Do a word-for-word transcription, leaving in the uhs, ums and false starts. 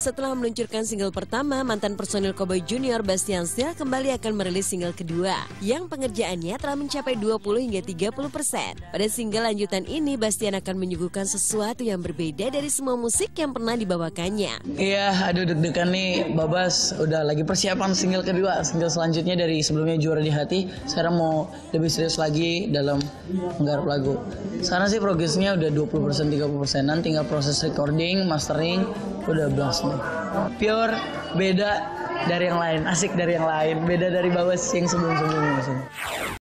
Setelah meluncurkan single pertama, mantan personil Cowboy Junior Bastian Steele kembali akan merilis single kedua yang pengerjaannya telah mencapai dua puluh hingga tiga puluh persen. Pada single lanjutan ini, Bastian akan menyuguhkan sesuatu yang berbeda dari semua musik yang pernah dibawakannya. Iya, aduh deg-degan nih. Babas udah lagi persiapan single kedua, single selanjutnya dari sebelumnya Juara di Hati. Sekarang mau lebih serius lagi dalam menggarap lagu. Sekarang sih progresnya udah dua puluh persen, tiga puluh persenan, tinggal proses recording, mastering, udah blast nih. Pure, beda dari yang lain, asik dari yang lain, beda dari Babas yang sebelum-sebelumnya maksudnya.